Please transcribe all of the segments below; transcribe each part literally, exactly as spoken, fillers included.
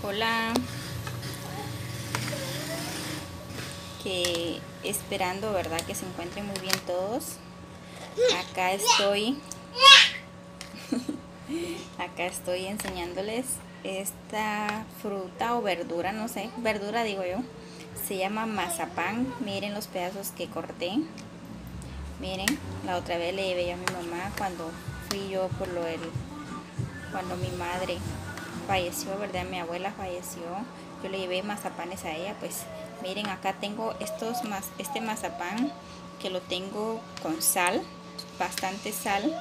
Hola, que esperando, ¿verdad? Que se encuentren muy bien todos. Acá estoy, acá estoy enseñándoles esta fruta o verdura, no sé, verdura digo yo. Se llama mazapán. Miren los pedazos que corté. Miren, la otra vez le llevé a mi mamá cuando fui yo por lo del, cuando mi madre falleció, ¿verdad? Mi abuela falleció. Yo le llevé mazapanes a ella, pues miren, acá tengo estos más este mazapán que lo tengo con sal, bastante sal.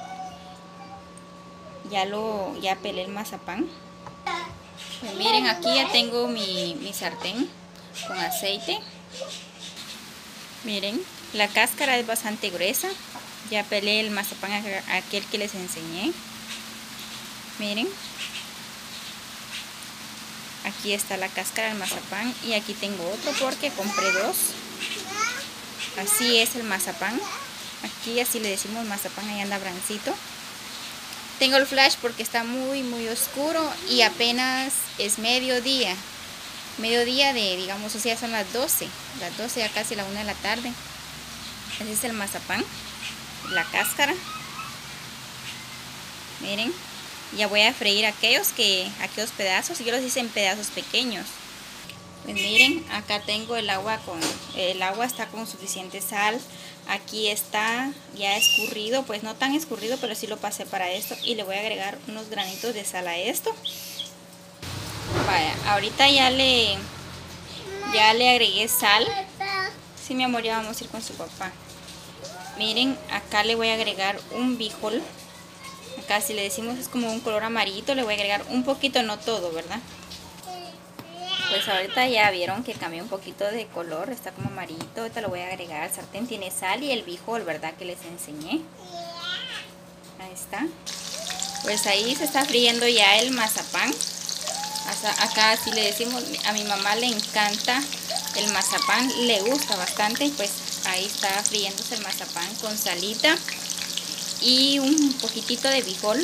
Ya lo ya pelé el mazapán. Pues miren, aquí ya tengo mi, mi sartén con aceite. Miren, la cáscara es bastante gruesa. Ya pelé el mazapán aquel que les enseñé. Miren. Aquí está la cáscara del mazapán y aquí tengo otro porque compré dos. Así es el mazapán. Aquí así le decimos mazapán, ahí anda brancito. Tengo el flash porque está muy muy oscuro y apenas es mediodía. Mediodía de, digamos, o sea, son las doce. Las doce, ya casi la una de la tarde. Ese es el mazapán. La cáscara. Miren. Ya voy a freír aquellos que aquellos pedazos, yo los hice en pedazos pequeños. Pues miren, acá tengo el agua con el agua está con suficiente sal. Aquí está ya escurrido, pues no tan escurrido, pero sí lo pasé para esto y le voy a agregar unos granitos de sal a esto. Vaya, ahorita ya le ya le agregué sal. Sí, mi amor, ya vamos a ir con su papá. Miren, acá le voy a agregar un bijol. Acá si le decimos es como un color amarillito, le voy a agregar un poquito, no todo, ¿verdad? Pues ahorita ya vieron que cambió un poquito de color, está como amarillito. Ahorita lo voy a agregar al sartén, tiene sal y el bijol, ¿verdad? Que les enseñé. Ahí está. Pues ahí se está friendo ya el mazapán. Acá si le decimos, a mi mamá le encanta el mazapán, le gusta bastante. Pues ahí está friéndose el mazapán con salita y un poquitito de bijol.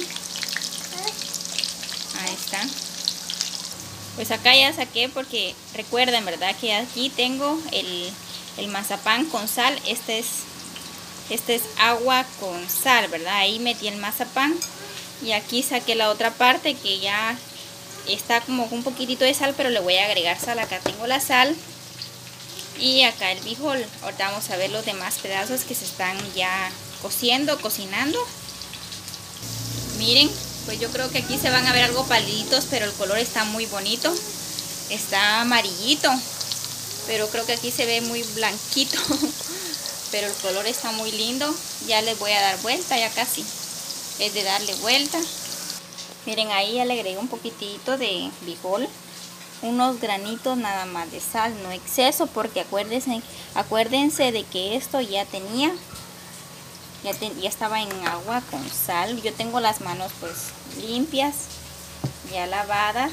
Ahí está. Pues acá ya saqué porque recuerden, ¿verdad? Que aquí tengo el, el mazapán con sal. Este es, este es agua con sal, ¿verdad? Ahí metí el mazapán y aquí saqué la otra parte que ya está como un poquitito de sal, pero le voy a agregar sal. Acá tengo la sal y acá el bijol. Ahorita vamos a ver los demás pedazos que se están ya cociendo, cocinando. Miren, pues yo creo que aquí se van a ver algo paliditos, pero el color está muy bonito. Está amarillito, pero creo que aquí se ve muy blanquito. Pero el color está muy lindo. Ya les voy a dar vuelta, ya casi es de darle vuelta. Miren, ahí ya le agregué un poquitito de bijol, unos granitos nada más de sal, no exceso, porque acuérdense, acuérdense de que esto ya tenía Ya, te, ya estaba en agua con sal. Yo tengo las manos pues limpias, ya lavadas.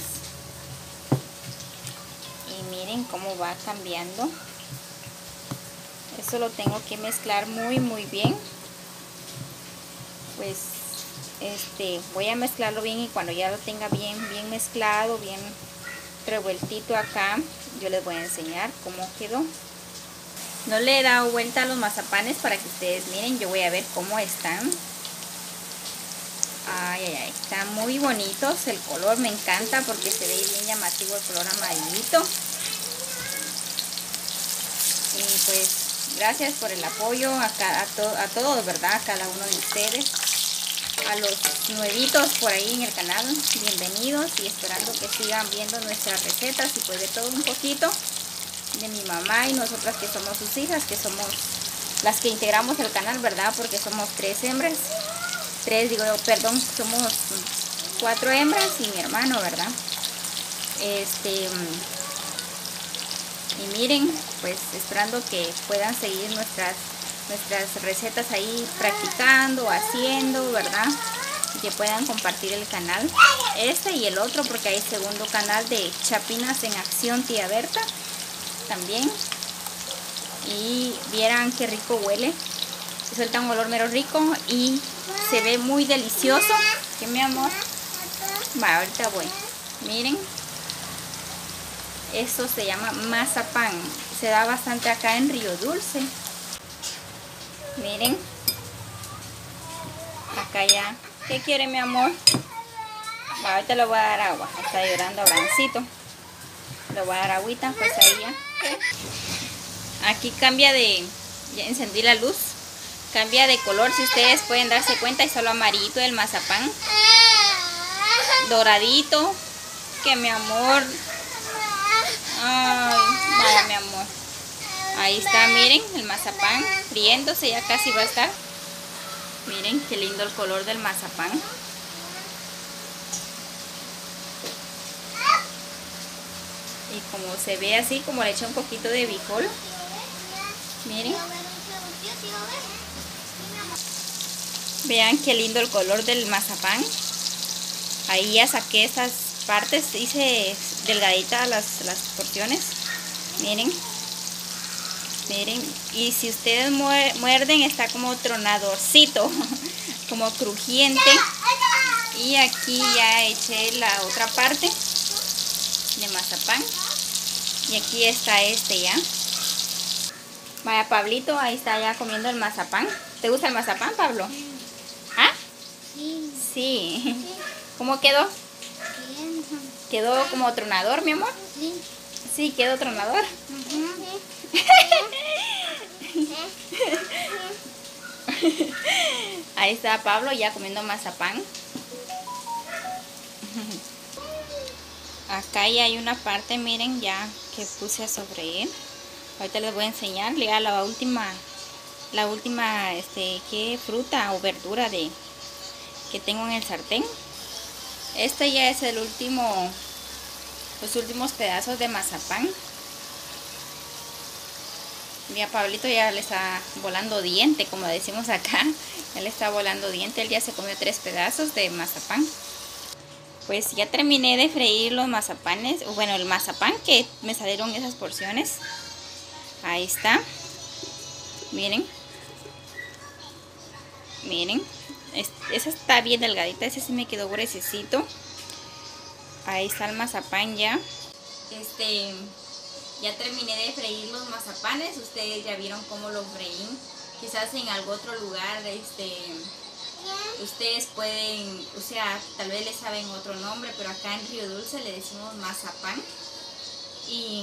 Y miren cómo va cambiando. Eso lo tengo que mezclar muy muy bien. Pues este voy a mezclarlo bien y cuando ya lo tenga bien bien mezclado, bien revueltito acá, yo les voy a enseñar cómo quedó. No le he dado vuelta a los mazapanes para que ustedes miren. Yo voy a ver cómo están. Ay, ay, ay. Están muy bonitos. El color me encanta porque se ve bien llamativo el color amarillito. Y pues gracias por el apoyo a, a, to, a todos, ¿verdad? A cada uno de ustedes. A los nuevitos por ahí en el canal. Bienvenidos y esperando que sigan viendo nuestras recetas y pues de todo un poquito. De mi mamá y nosotras que somos sus hijas, que somos las que integramos el canal, ¿verdad? Porque somos tres hembras, tres, digo, perdón, somos cuatro hembras y mi hermano, ¿verdad? Este, y miren, pues esperando que puedan seguir nuestras, nuestras recetas ahí practicando, haciendo, ¿verdad? Y que puedan compartir el canal, este y el otro, porque hay segundo canal de Chapinas en Acción Tía Berta. También, y vieran qué rico huele, suelta un olor mero rico y se ve muy delicioso. ¿Qué, mi amor? Va, ahorita voy. Miren, Esto se llama mazapán. Se da bastante acá en Río Dulce. Miren. Acá ya. ¿Qué quiere mi amor? Ahorita le voy a dar agua. Está llorando Abrancito. Le voy a dar agüita, pues ahí ya. Aquí cambia de... Ya encendí la luz. Cambia de color, si ustedes pueden darse cuenta. Y solo amarillito el mazapán. Doradito. Que mi amor... Ay, vaya mi amor. Ahí está, miren, el mazapán friéndose, ya casi va a estar. Miren qué lindo el color del mazapán. Y como se ve así, como le eché un poquito de bijol. Miren. Vean qué lindo el color del mazapán. Ahí ya saqué estas partes, hice delgaditas las, las porciones. Miren. Miren. Y si ustedes muerden, está como tronadorcito. Como crujiente. Y aquí ya eché la otra parte de mazapán. Y aquí está este ya. Vaya Pablito, ahí está ya comiendo el mazapán. ¿Te gusta el mazapán, Pablo? ¿Ah? Sí. Sí. ¿Cómo quedó? Bien. ¿Quedó como tronador, mi amor? Sí. Sí, quedó tronador. Uh-huh. Ahí está Pablo ya comiendo mazapán. Acá ya hay una parte, miren, ya que puse sobre él. Ahorita les voy a enseñar ya la última, la última, este, qué fruta o verdura de que tengo en el sartén. Este ya es el último, los últimos pedazos de mazapán. Mira, Pablito ya le está volando diente, como decimos acá. Él le está volando diente, él ya se comió tres pedazos de mazapán. Pues ya terminé de freír los mazapanes, o bueno, el mazapán que me salieron esas porciones. Ahí está. Miren. Miren. Esa está bien delgadita, ese sí me quedó gruesecito. Ahí está el mazapán ya. Este... Ya terminé de freír los mazapanes, ustedes ya vieron cómo los freí. Quizás en algún otro lugar, este, ustedes pueden, o sea, tal vez les saben otro nombre, pero acá en Río Dulce le decimos mazapán. Y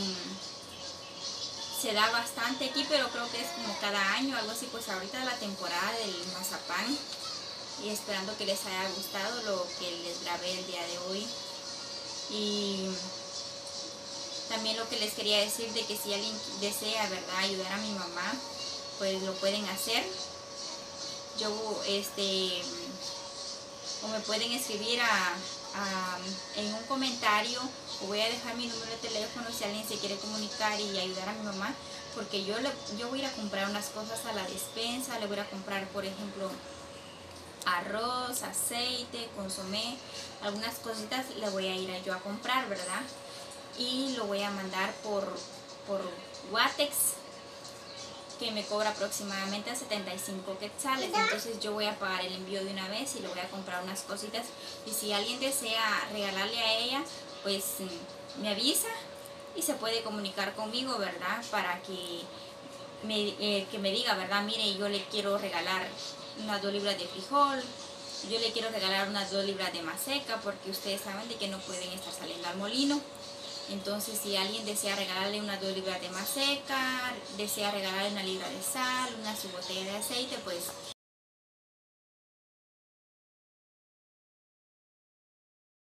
se da bastante aquí, pero creo que es como cada año, algo así. Pues ahorita es la temporada del mazapán. Y esperando que les haya gustado lo que les grabé el día de hoy. Y... también lo que les quería decir de que si alguien desea, ¿verdad?, ayudar a mi mamá, pues lo pueden hacer. Yo, este, o me pueden escribir a, a, en un comentario, o voy a dejar mi número de teléfono si alguien se quiere comunicar y ayudar a mi mamá, porque yo, le, yo voy a ir a comprar unas cosas a la despensa. Le voy a comprar, por ejemplo, arroz, aceite, consomé, algunas cositas le voy a ir a yo a comprar, ¿verdad? Y lo voy a mandar por, por Guatex, que me cobra aproximadamente a setenta y cinco quetzales. Entonces yo voy a pagar el envío de una vez y le voy a comprar unas cositas. Y si alguien desea regalarle a ella, pues me avisa y se puede comunicar conmigo, ¿verdad? Para que me, eh, que me diga, ¿verdad? Mire, yo le quiero regalar unas dos libras de frijol, yo le quiero regalar unas dos libras de maseca, porque ustedes saben de que no pueden estar saliendo al molino. Entonces, si alguien desea regalarle unas dos libras de maseca, desea regalarle una libra de sal, una su botella de aceite, pues